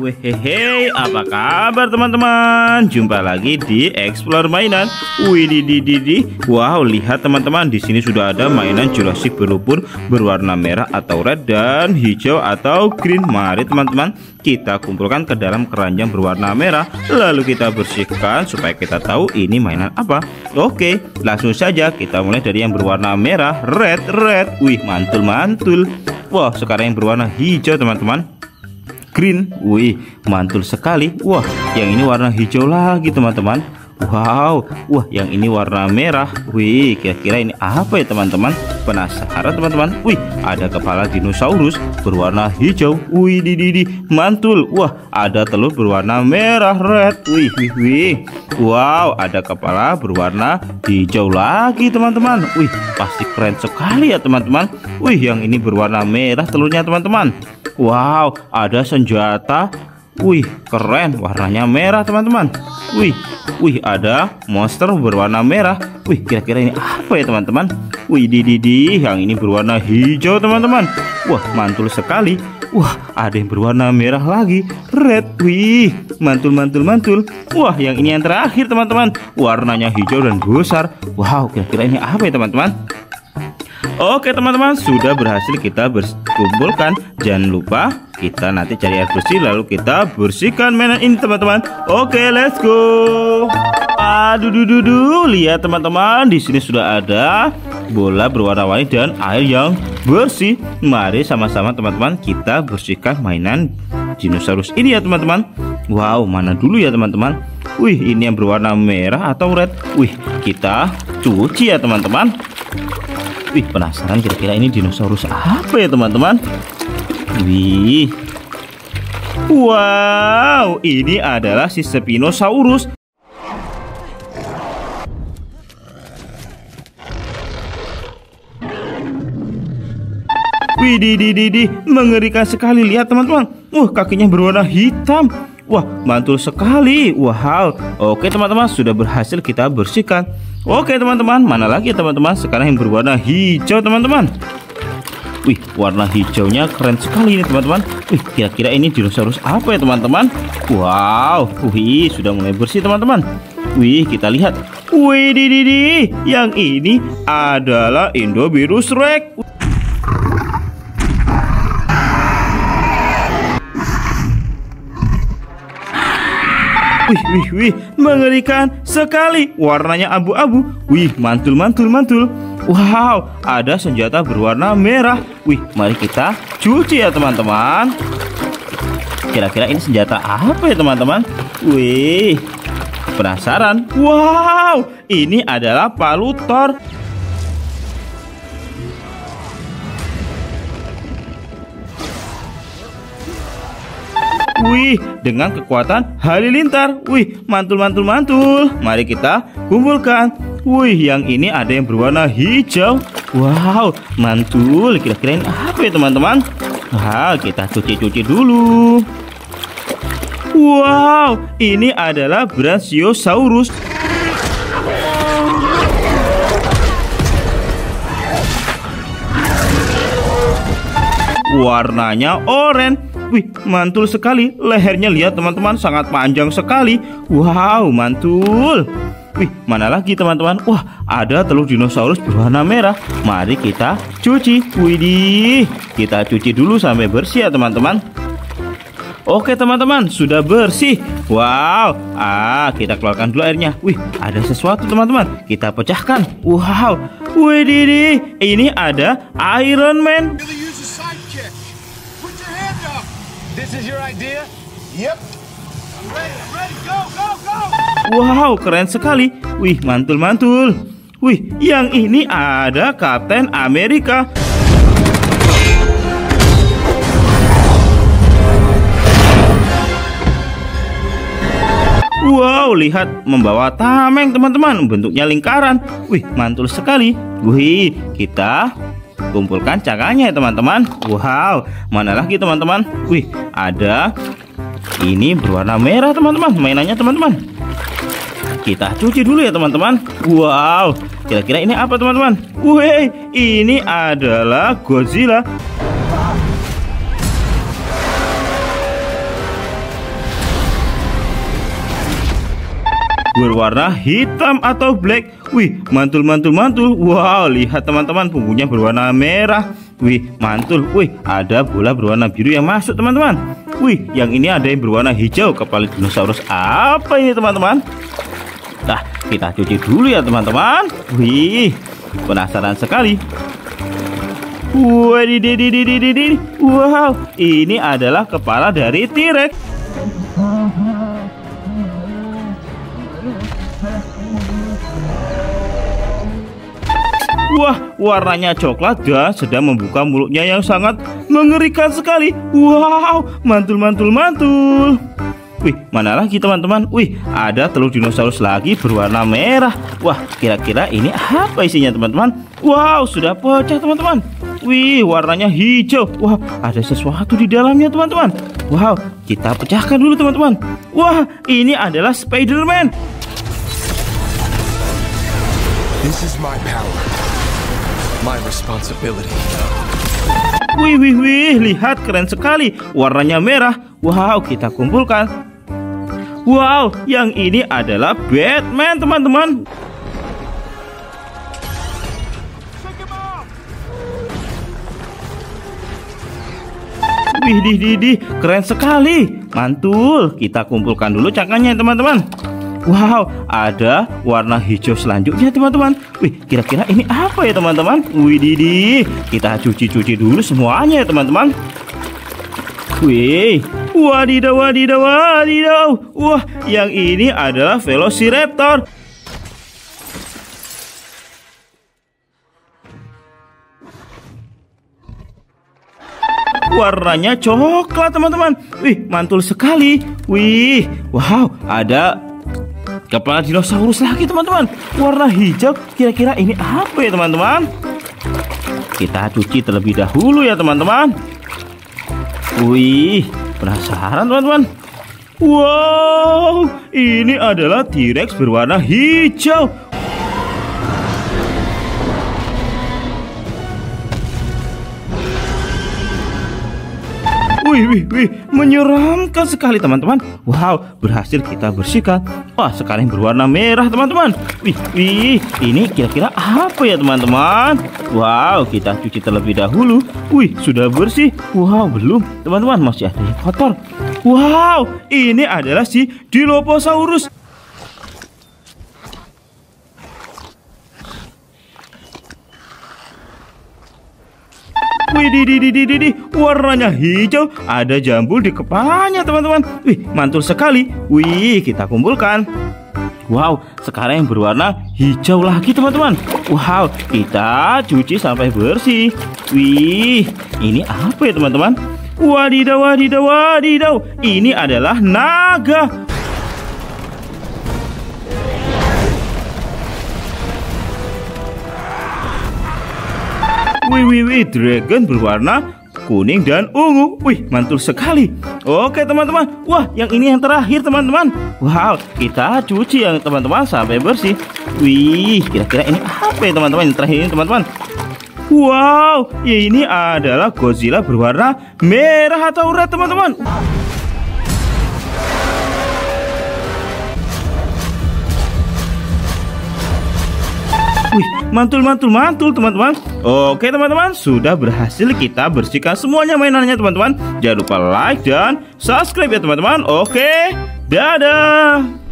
Wehehe, apa kabar teman-teman? Jumpa lagi di Explore Mainan. Wididididi. Wow, lihat teman-teman, di sini sudah ada mainan Jurassic berlumpur berwarna merah atau red dan hijau atau green. Mari teman-teman, kita kumpulkan ke dalam keranjang berwarna merah, lalu kita bersihkan supaya kita tahu ini mainan apa. Oke, langsung saja kita mulai dari yang berwarna merah, red. Wih, mantul. Wah, sekarang yang berwarna hijau teman-teman, green. Wih, mantul sekali. Wah, yang ini warna hijau lagi teman-teman. Wow, wah, yang ini warna merah. Wih, kira-kira ini apa ya teman-teman? Penasaran teman-teman? Wih, ada kepala dinosaurus berwarna hijau. Wih, mantul. Wah, ada telur berwarna merah, red. Wih. Wow, ada kepala berwarna hijau lagi teman-teman. Wih, pasti keren sekali ya teman-teman. Wih, yang ini berwarna merah telurnya teman-teman. Wow, ada senjata. Wih, keren, warnanya merah teman-teman. Wih, ada monster berwarna merah. Wih, kira-kira ini apa ya teman-teman? Wih, yang ini berwarna hijau teman-teman. Wah, mantul sekali. Wah, ada yang berwarna merah lagi, red. Wih, mantul. Wah, yang ini yang terakhir teman-teman, warnanya hijau dan besar. Wow, kira-kira ini apa ya teman-teman? Oke teman-teman, sudah berhasil kita kumpulkan. Jangan lupa kita nanti cari air bersih, lalu kita bersihkan mainan ini teman-teman. Oke, let's go. Aduh, lihat teman-teman, di sini sudah ada bola berwarna-warni dan air yang bersih. Mari sama-sama teman-teman kita bersihkan mainan dinosaurus ini ya teman-teman. Wow, mana dulu ya teman-teman? Wih, ini yang berwarna merah atau red. Wih, kita cuci ya teman-teman. Wih, penasaran kira-kira ini dinosaurus apa ya teman-teman? Wih. Wow, ini adalah si Spinosaurus. Widih, mengerikan sekali. Lihat teman-teman. Kakinya berwarna hitam. Wah, mantul sekali. Wow. Oke teman-teman, sudah berhasil kita bersihkan. Oke teman-teman, mana lagi teman-teman? Sekarang yang berwarna hijau teman-teman. Wih, warna hijaunya keren sekali ini teman-teman. Wih, kira-kira ini dinosaurus apa ya teman-teman? Wow, wih, sudah mulai bersih teman-teman. Wih, kita lihat. Wih, yang ini adalah Indovirus Rex. Wih, mengerikan sekali. Warnanya abu-abu. Wih, mantul. Wow, ada senjata berwarna merah. Wih, mari kita cuci ya teman-teman. Kira-kira ini senjata apa ya teman-teman? Wih, penasaran? Wow, ini adalah palu Thor. Wih, dengan kekuatan halilintar. Wih, mantul. Mari kita kumpulkan. Wih, yang ini ada yang berwarna hijau. Wow, mantul. Kira-kira ini apa ya teman-teman? Wah, kita cuci dulu. Wow, ini adalah Brachiosaurus. Warnanya oranye. Wih, mantul sekali. Lehernya lihat teman-teman, sangat panjang sekali. Wow, mantul. Wih, mana lagi teman-teman? Wah, ada telur dinosaurus berwarna merah. Mari kita cuci. Widih, kita cuci dulu sampai bersih ya teman-teman. Oke teman-teman, sudah bersih. Wow, kita keluarkan dulu airnya. Wih, ada sesuatu teman-teman. Kita pecahkan. Wow, widih, ini ada Iron Man. This is your idea? Yep. Ready, go. Wow, keren sekali. Wih, mantul. Wih, yang ini ada Kapten Amerika. Wow, lihat membawa tameng teman-teman. Bentuknya lingkaran. Wih, mantul sekali. Wih, kita kumpulkan cangkangnya ya teman-teman. Wow, mana lagi teman-teman? Wih, ada ini berwarna merah teman-teman. Mainannya teman-teman. Kita cuci dulu ya teman-teman. Wow, kira-kira ini apa teman-teman? Wih, ini adalah Godzilla. berwarna hitam atau black. Wih, mantul. Wow, lihat teman-teman, punggungnya berwarna merah. Wih, mantul. Wih, ada bola berwarna biru yang masuk teman-teman. Wih, yang ini ada yang berwarna hijau. Kepala dinosaurus apa ini teman-teman? Nah, kita cuci dulu ya teman-teman. Wih, penasaran sekali. Wow, ini adalah kepala dari T-Rex. Wah, warnanya coklat dan sedang membuka mulutnya yang sangat mengerikan sekali. Wow, mantul. Wih, mana lagi teman-teman? Wih, ada telur dinosaurus lagi berwarna merah. Wah, kira-kira ini apa isinya teman-teman? Wow, sudah pecah teman-teman. Wih, warnanya hijau. Wah, ada sesuatu di dalamnya teman-teman. Wow, kita pecahkan dulu teman-teman. Wah, ini adalah Spider-Man. This is my power. My responsibility. Wih, lihat keren sekali. Warnanya merah. Wow, kita kumpulkan. Wow, yang ini adalah Batman teman-teman. Wih, keren sekali. Mantul. Kita kumpulkan dulu cangkangnya teman-teman. Wow, ada warna hijau selanjutnya teman-teman. Wih, kira-kira ini apa ya teman-teman? Wih, kita cuci dulu semuanya ya teman-teman. Wih, wadidaw. Wah, yang ini adalah Velociraptor. Warnanya coklat teman-teman. Wih, mantul sekali. Wih, wow, ada kepala dinosaurus lagi teman-teman, warna hijau. Kira-kira ini apa ya teman-teman? Kita cuci terlebih dahulu ya teman-teman. Wih, penasaran teman-teman? Wow, ini adalah T-Rex berwarna hijau. Wih, menyeramkan sekali teman-teman. Wow, berhasil kita bersihkan. Wah, sekarang berwarna merah teman-teman. Wih, ini kira-kira apa ya teman-teman? Wow, kita cuci terlebih dahulu. Wih, sudah bersih. Wow, belum teman-teman, masih ada yang kotor. Wow, ini adalah si Dilophosaurus. Wih, warnanya hijau, ada jambul di kepalanya teman-teman. Wih, mantul sekali. Wih, kita kumpulkan. Wow, sekarang yang berwarna hijau lagi teman-teman. Wow, kita cuci sampai bersih. Wih, ini apa ya teman-teman? Wadidaw. Ini adalah naga. Wih, dragon berwarna kuning dan ungu. Wih, mantul sekali. Oke teman-teman. Wah, yang ini yang terakhir teman-teman. Wow, kita cuci yang teman-teman sampai bersih. Wih, kira-kira ini apa ya teman-teman yang terakhir ini teman-teman? Wow, ini adalah Godzilla berwarna merah atau red teman-teman. Wih, mantul teman-teman. Oke teman-teman, sudah berhasil kita bersihkan semuanya mainannya teman-teman. Jangan lupa like dan subscribe ya teman-teman. Oke, dadah.